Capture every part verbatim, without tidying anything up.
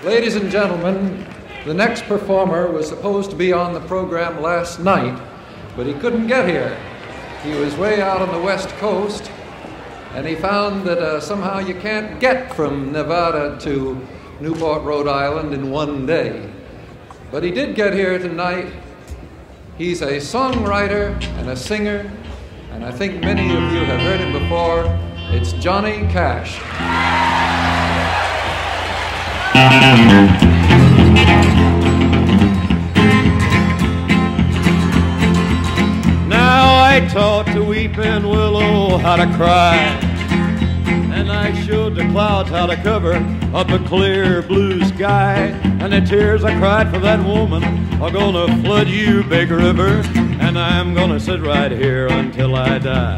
Ladies and gentlemen, the next performer was supposed to be on the program last night, but he couldn't get here. He was way out on the West Coast, and he found that uh, somehow you can't get from Nevada to Newport, Rhode Island in one day. But he did get here tonight. He's a songwriter and a singer, and I think many of you have heard him before. It's Johnny Cash. Now I taught the weeping willow how to cry, and I showed the clouds how to cover up a clear blue sky. And the tears I cried for that woman are gonna flood you, big river, and I'm gonna sit right here until I die.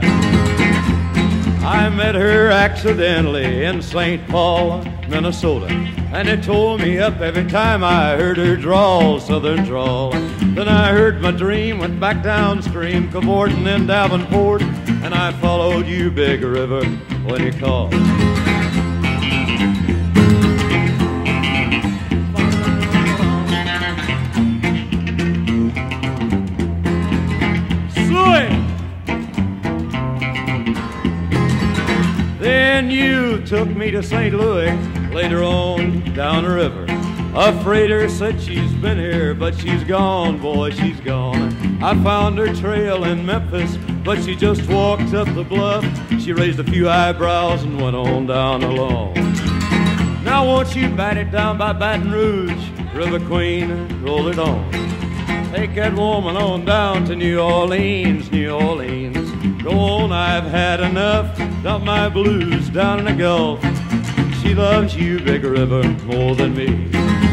I met her accidentally in Saint Paul, Minnesota, and it tore me up every time I heard her drawl, southern drawl. Then I heard my dream, went back downstream, cavorting in Davenport, and I followed you, big river, when you called. Then you took me to Saint Louis, later on down the river. A freighter said she's been here, but she's gone, boy, she's gone. I found her trail in Memphis, but she just walked up the bluff. She raised a few eyebrows and went on down alone. Now won't you bat it down by Baton Rouge, River Queen, roll it on. Take that woman on down to New Orleans, New Orleans. Go on, I've had enough, dump my blues down in the Gulf. She loves you, big river, more than me.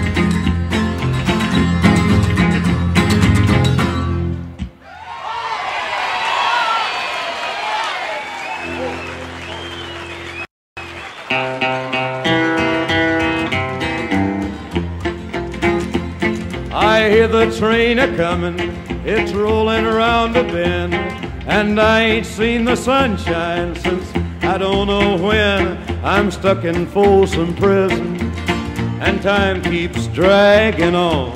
I hear the train a-comin', it's rolling around the bend, and I ain't seen the sunshine since I don't know when. I'm stuck in Folsom Prison, and time keeps dragging on.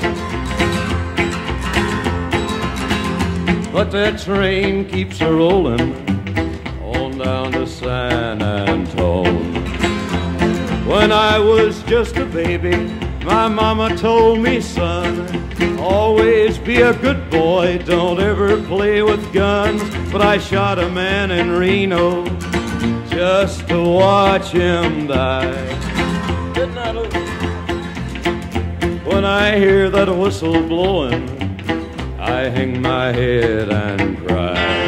But that train keeps a-rolling on down to San Antone. When I was just a baby, my mama told me, son, always be a good boy, don't ever play with guns. But I shot a man in Reno just to watch him die. Didn't I look? When I hear that whistle blowing, I hang my head and cry.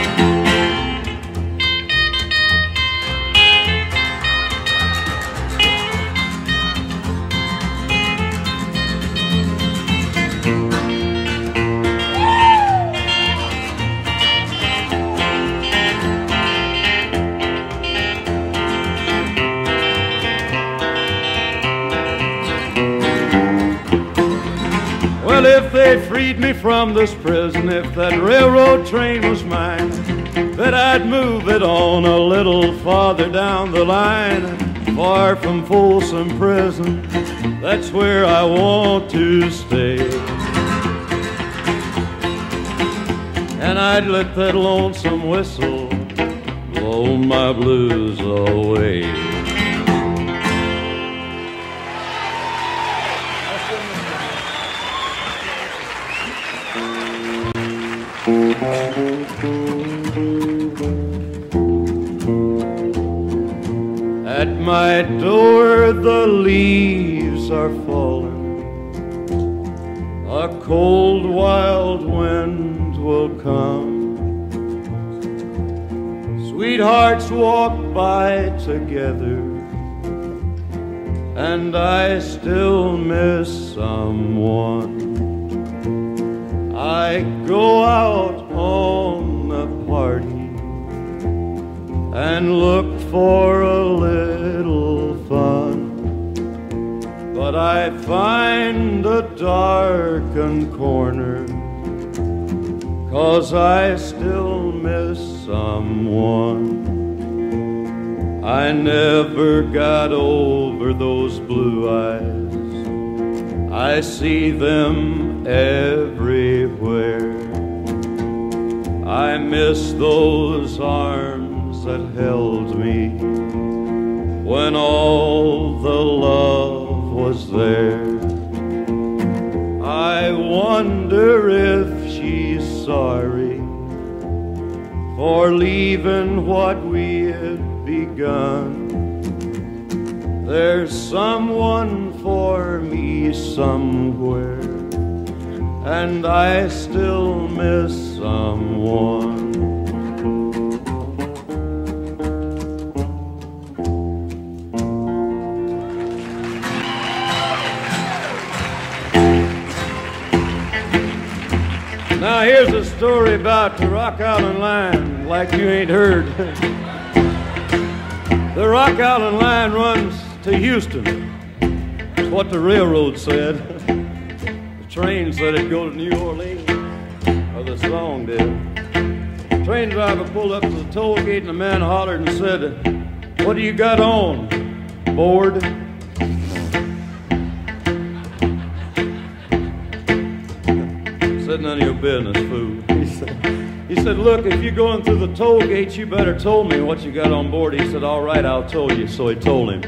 Well, if they freed me from this prison, if that railroad train was mine, bet I'd move it on a little farther down the line, far from Folsom Prison. That's where I want to stay. And I'd let that lonesome whistle blow my blues away. At my door the leaves are falling, a cold wild wind will come. Sweethearts walk by together, and I still miss someone. I go out on a party and look for a little fun, but I find a darkened corner, 'cause I still miss someone. I never got over those blue eyes. I see them everywhere. I miss those arms that held me when all the love was there. I wonder if she's sorry for leaving what we had begun. There's someone for me somewhere, and I still miss someone. Now here's a story about the Rock Island Line like you ain't heard. The Rock Island Line runs to Houston. That's what the railroad said. The train said it'd go to New Orleans, or the song did. The train driver pulled up to the toll gate and the man hollered and said, "What do you got on, board?" Said, "None of your business, fool." He said, he said, "Look, if you're going through the toll gates, you better told me what you got on board." He said, "All right, I'll tell you." So he told him.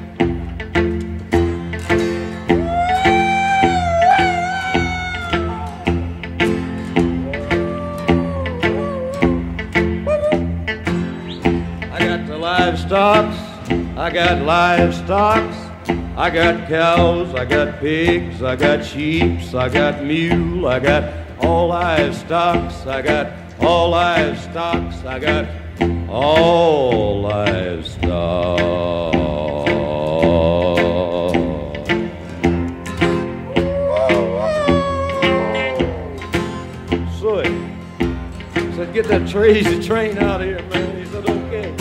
I got the livestocks, I got livestocks, I got cows, I got pigs, I got sheep, I got mule, I got all livestocks, I got all livestocks, I got all livestock. So he said, "Get that crazy train out of here, man." He said, "Okay."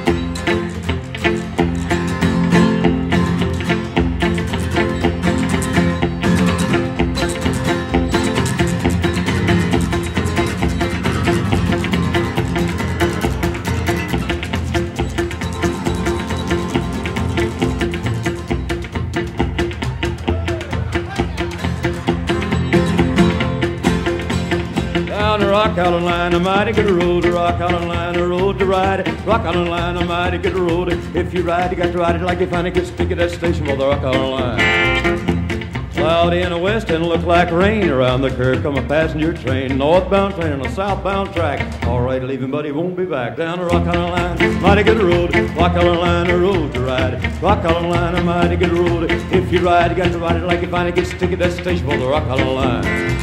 Rock Island Line, a mighty good road. Rock Island Line, a road to ride. Rock Island Line, a mighty good road. If you ride, you got to ride it like you find it gets sticky at that station for the Rock Island Line. Cloudy in the west and look like rain. Around the curve come a passenger train, northbound train on a southbound track. All right, leaving, but he won't be back. Down the Rock Island Line, mighty good road. Rock Island Line, a road to ride. Rock Island Line, a mighty good road. If you ride, you got to ride it like you find it gets sticky at that station for the Rock Island Line.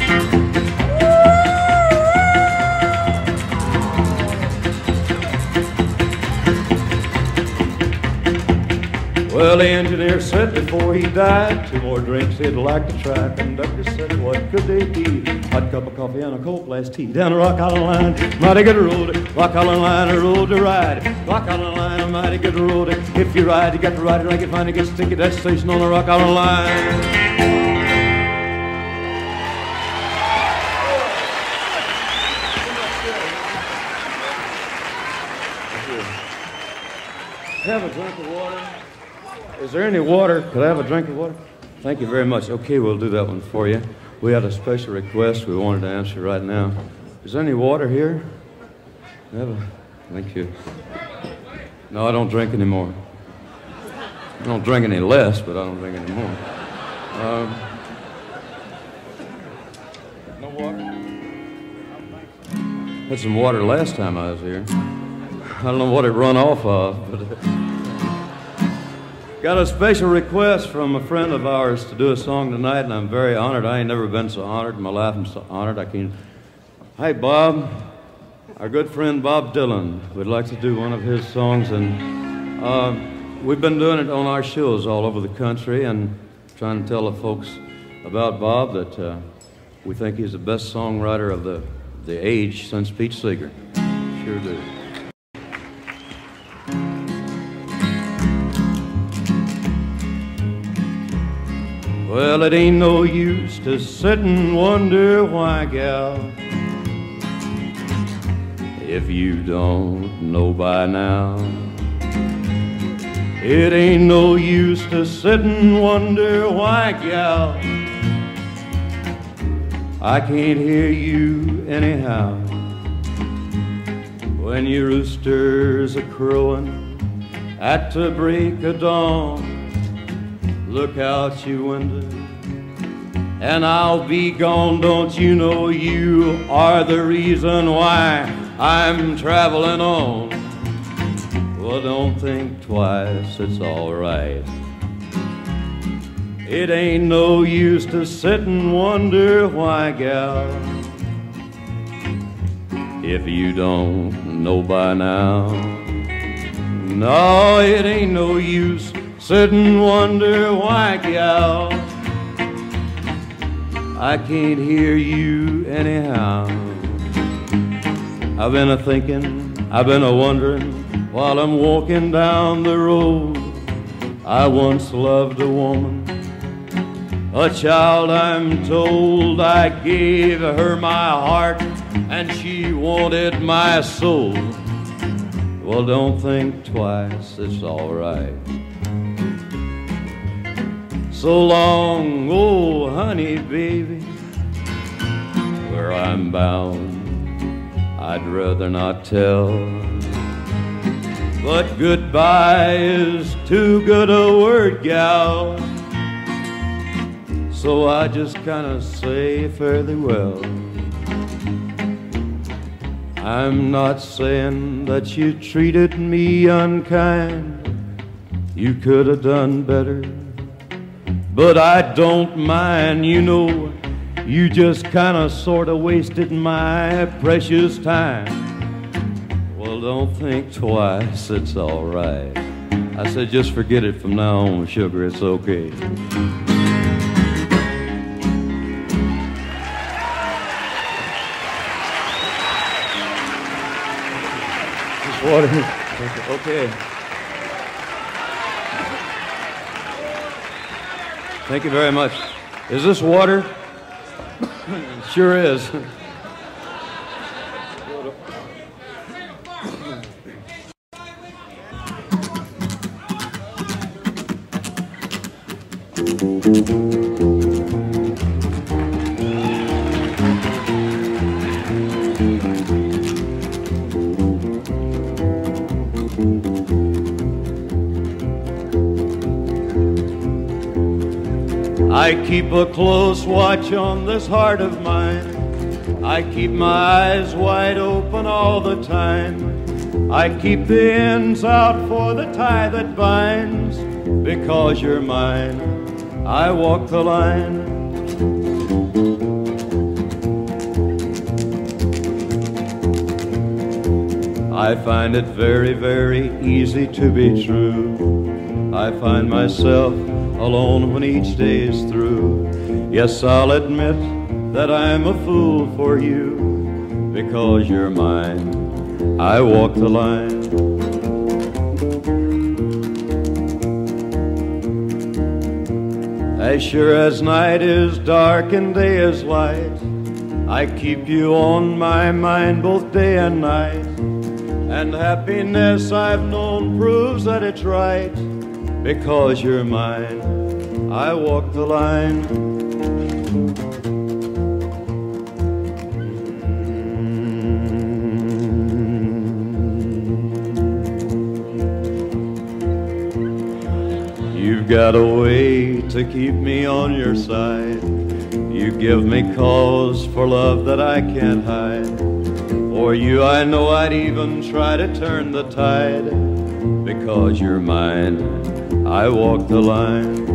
Well, the engineer said before he died, two more drinks he'd like to try. Conductor said, what could they be? Hot cup of coffee and a cold glass tea. Down the Rock Island Line, mighty good road. Rock Island Line, a road to ride. Rock Island Line, a mighty good road. If you ride, you got to ride it like you find it gets sticky at that station on the Rock Island Line. Have a drink of water. Is there any water? Could I have a drink of water? Thank you very much. Okay, we'll do that one for you. We had a special request we wanted to answer right now. Is there any water here? Have a, thank you. No, I don't drink anymore. I don't drink any less, but I don't drink anymore. Um, no water? Had some water last time I was here. I don't know what it run off of, but got a special request from a friend of ours to do a song tonight, and I'm very honored. I ain't never been so honored in my life. I'm so honored I can't. Hi, Bob. Our good friend Bob Dylan would like to do one of his songs, and uh, we've been doing it on our shows all over the country and trying to tell the folks about Bob that uh, we think he's the best songwriter of the, the age since Pete Seeger. Sure do. Well, it ain't no use to sit and wonder why, gal, if you don't know by now. It ain't no use to sit and wonder why, gal, I can't hear you anyhow. When your rooster's a-crowing at the break of dawn, look out your window and I'll be gone. Don't you know you are the reason why I'm traveling on? Well, don't think twice, it's all right. It ain't no use to sit and wonder why, gal, if you don't know by now. No, it ain't no use sit and wonder why, gal, I can't hear you anyhow. I've been a-thinking, I've been a-wondering while I'm walking down the road. I once loved a woman, a child I'm told. I gave her my heart and she wanted my soul. Well, don't think twice, it's all right. So long, oh honey baby, where I'm bound I'd rather not tell, but goodbye is too good a word, gal, so I just kind of say fairly well. I'm not saying that you treated me unkind, you could have done better, but I don't mind. You know, you just kind of sort of wasted my precious time. Well, don't think twice, it's all right. I said just forget it from now on, sugar, it's okay. Just water. Okay. Thank you very much. Is this water? It sure is. I keep a close watch on this heart of mine. I keep my eyes wide open all the time. I keep the ends out for the tie that binds. Because you're mine, I walk the line. I find it very, very easy to be true. I find myself alone when each day is through. Yes, I'll admit that I'm a fool for you. Because you're mine, I walk the line. As sure as night is dark and day is light, I keep you on my mind both day and night. And happiness I've known proves that it's right. Because you're mine, I walk the line. You've got a way to keep me on your side. You give me cause for love that I can't hide. For you I know I'd even try to turn the tide. Because you're mine, I walk the line.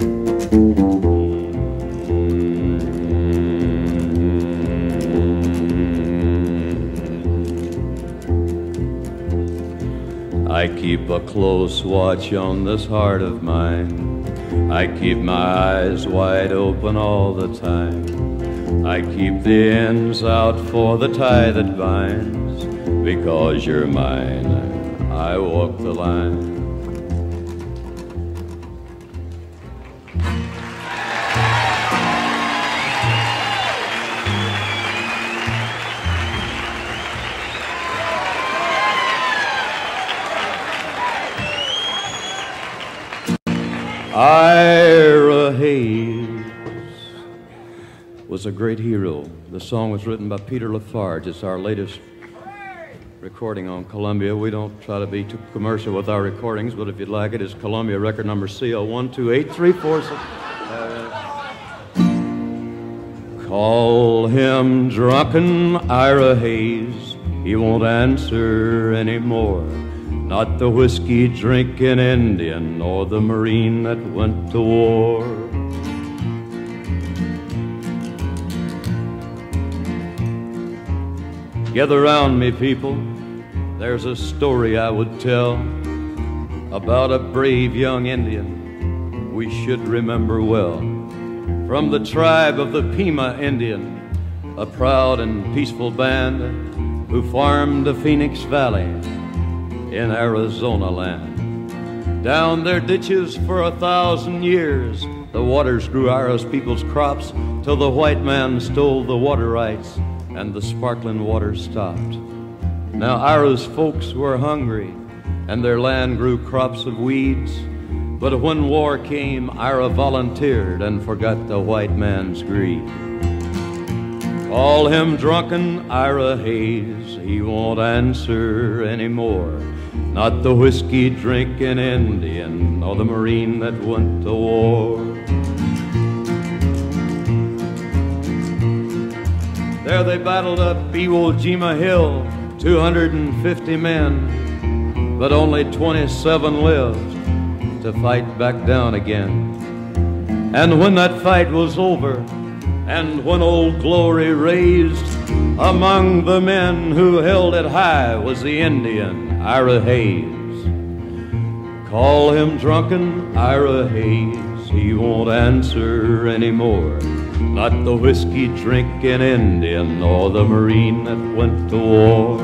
I keep a close watch on this heart of mine. I keep my eyes wide open all the time. I keep the ends out for the tie that binds. Because you're mine, I walk the line. Ira Hayes was a great hero. The song was written by Peter Lafarge. It's our latest recording on Columbia. We don't try to be too commercial with our recordings, but if you'd like it, it's Columbia record number C L one two eight three four six. Uh, call him drunken Ira Hayes. He won't answer anymore. Not the whiskey-drinking Indian or the Marine that went to war. Gather round me, people. There's a story I would tell about a brave young Indian we should remember well. From the tribe of the Pima Indian, a proud and peaceful band who farmed the Phoenix Valley in Arizona land. Down their ditches for a thousand years, the waters grew Ira's people's crops till the white man stole the water rights and the sparkling water stopped. Now Ira's folks were hungry and their land grew crops of weeds, but when war came, Ira volunteered and forgot the white man's greed. Call him drunken Ira Hayes, he won't answer anymore. Not the whiskey-drinking Indian or the Marine that went to war. There they battled up Iwo Jima Hill, two hundred fifty men, but only twenty-seven lived to fight back down again. And when that fight was over, and when Old Glory raised, among the men who held it high was the Indian Ira Hayes. Call him drunken Ira Hayes, he won't answer anymore. Not the whiskey-drinking Indian or the Marine that went to war.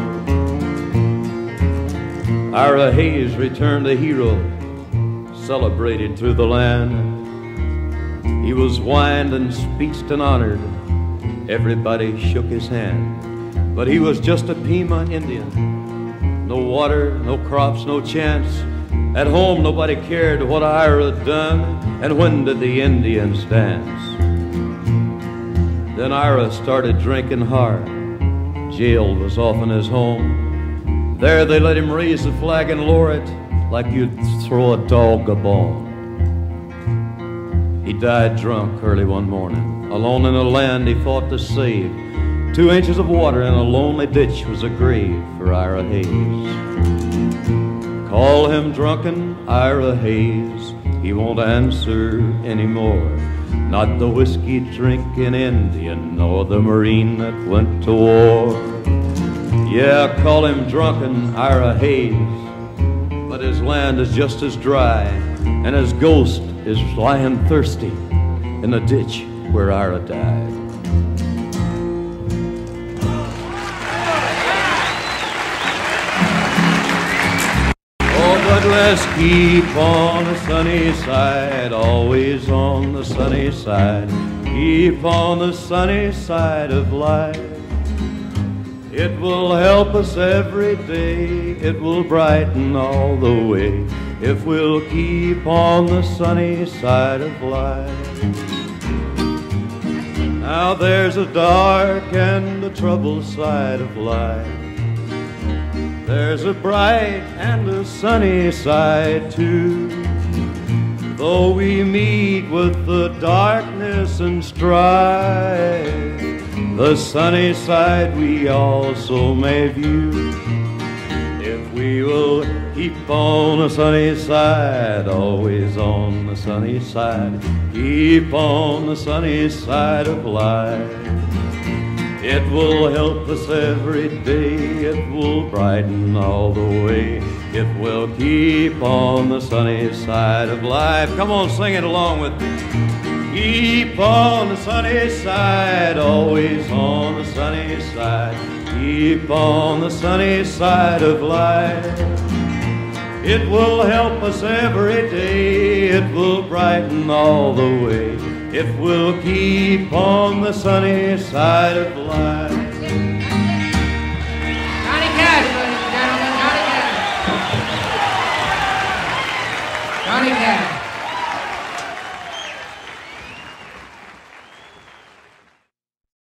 Ira Hayes returned a hero, celebrated through the land. He was wined and speeched and honored. Everybody shook his hand. But he was just a Pima Indian. No water, no crops, no chance. At home nobody cared what Ira had done, and when did the Indians dance? Then Ira started drinking hard. Jail was often his home. There they let him raise the flag and lower it like you'd throw a dog a bone. He died drunk early one morning, alone in a land he fought to save. Two inches of water in a lonely ditch was a grave for Ira Hayes. Call him drunken Ira Hayes, he won't answer anymore. Not the whiskey-drinking Indian or the Marine that went to war. Yeah, call him drunken Ira Hayes, but his land is just as dry, and his ghost is lying thirsty in the ditch where Ira died. But let's keep on the sunny side, always on the sunny side. Keep on the sunny side of life. It will help us every day, it will brighten all the way, if we'll keep on the sunny side of life. Now there's a dark and a troubled side of life. There's a bright and a sunny side too. Though we meet with the darkness and strife, the sunny side we also may view. If we will keep on the sunny side, always on the sunny side, keep on the sunny side of life. It will help us every day, it will brighten all the way, if we'll keep on the sunny side of life. Come on, sing it along with me. Keep on the sunny side, always on the sunny side, keep on the sunny side of life. It will help us every day, it will brighten all the way, if we'll keep on the sunny side of life.